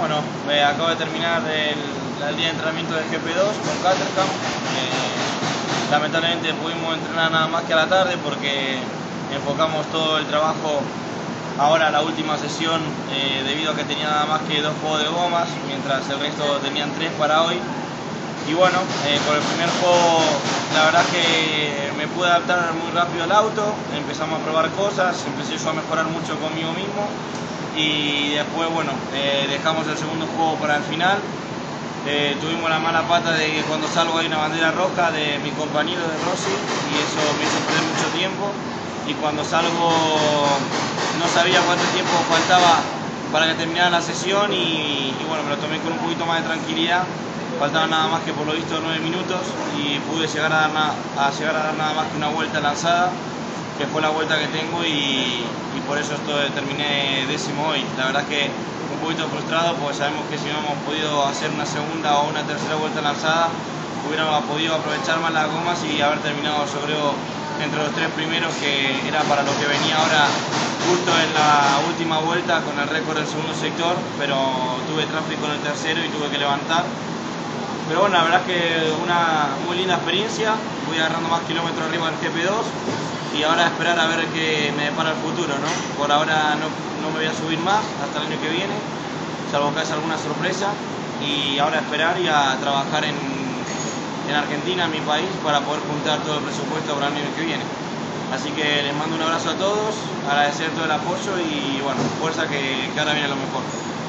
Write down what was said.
Bueno, acabo de terminar el día de entrenamiento del GP2 con Caterham. Lamentablemente pudimos entrenar nada más que a la tarde porque enfocamos todo el trabajo ahora a la última sesión debido a que tenía nada más que 2 juegos de gomas, mientras el resto tenían 3 para hoy. Y bueno, por el primer juego la verdad que me pude adaptar muy rápido al auto, empezamos a probar cosas, empecé yo a mejorar mucho conmigo mismo y después bueno, dejamos el segundo juego para el final. Tuvimos la mala pata de que cuando salgo hay una bandera roja de mi compañero de Rossi y eso me hizo perder mucho tiempo, y cuando salgo no sabía cuánto tiempo faltaba para que terminara la sesión y bueno, me lo tomé con un poquito más de tranquilidad. Faltaban nada más que por lo visto 9 minutos y pude llegar a dar nada más que una vuelta lanzada, que fue la vuelta que tengo, y por eso terminé décimo hoy. La verdad que un poquito frustrado porque sabemos que si no hemos podido hacer una segunda o una tercera vuelta lanzada hubiéramos podido aprovechar más las gomas y haber terminado entre los 3 primeros, que era para lo que venía ahora justo en la última vuelta con el récord del segundo sector, pero tuve tráfico en el tercero y tuve que levantar. Pero bueno, la verdad es que una muy linda experiencia, voy agarrando más kilómetros arriba del GP2 y ahora a esperar a ver qué me depara el futuro, ¿no? Por ahora no me voy a subir más hasta el año que viene, salvo que haya alguna sorpresa, y ahora a esperar y a trabajar en Argentina, en mi país, para poder juntar todo el presupuesto para el año que viene. Así que les mando un abrazo a todos, agradecer todo el apoyo y bueno, fuerza que ahora viene lo mejor.